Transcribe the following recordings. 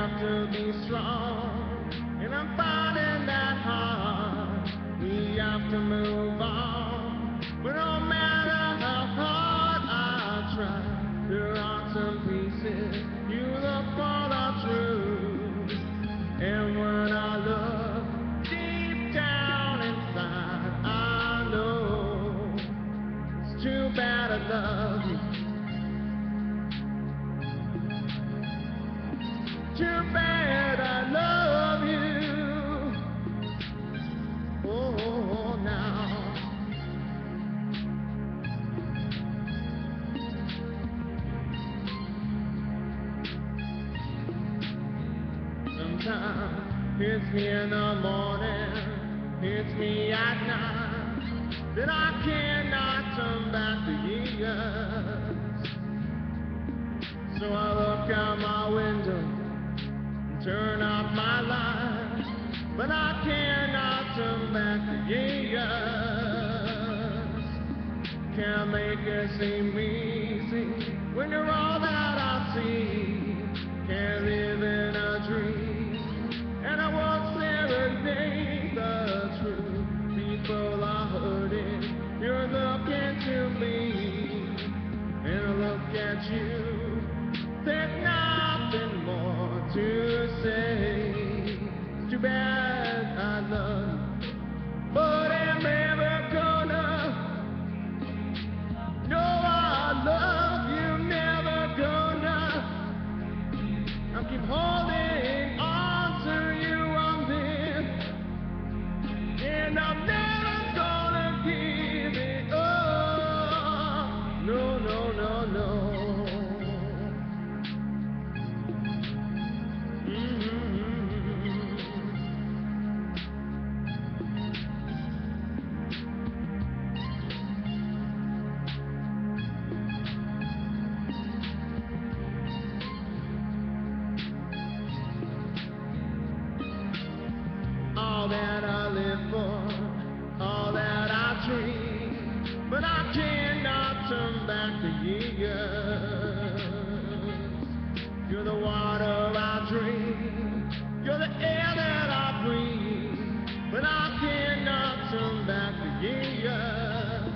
have to be strong, and I'm finding that hard. We have to move on, but no matter how hard I try, there are some pieces you look for the truth. And when I look deep down inside, I know it's too bad I love you. Too bad I love you. Oh, now. Sometimes hits me in the morning, hits me at night, that I cannot turn back the years. So I look out my window, turn off my light, but I cannot turn back the years. Can't make it seem easy when you're all that I see. Can't live in a dream, and I won't serenade the truth. People are hurting, you're looking to me, and I look at you, there's nothing more to say. It's too bad I love you, but I'm never gonna. No, I love you, never gonna. I keep holding on to you on this, and I'm never gonna give it up. No, no, no, no. All that I live for, all that I dream, but I cannot turn back the years. You're the water I dream, you're the air that I breathe, but I cannot turn back the years.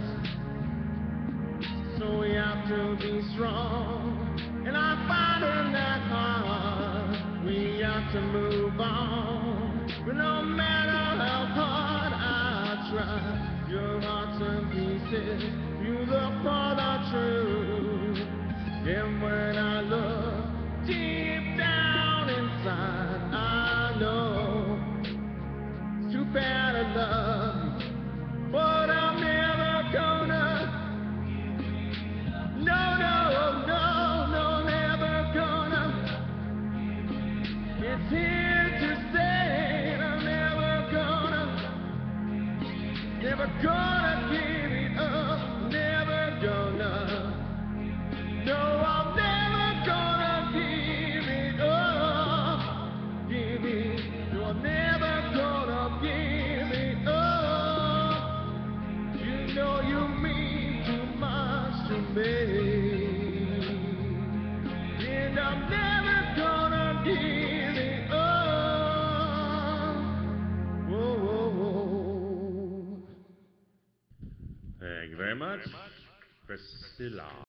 So we have to be strong, and I find in that hard. We have to move on, but no matter how hard I try, your heart's in pieces, you look for the truth. And when I look deep down inside, I know it's too bad I love you, but I'm never gonna. No, no, no, no, never gonna. It's here to stay, I'm never gonna give it up, never gonna. No, I'm never gonna give it up, no, I'm never gonna give it up. You know you mean too much to me, and I'm never gonna give it up. Whoa, whoa, whoa. Thank you very much, Priscilla.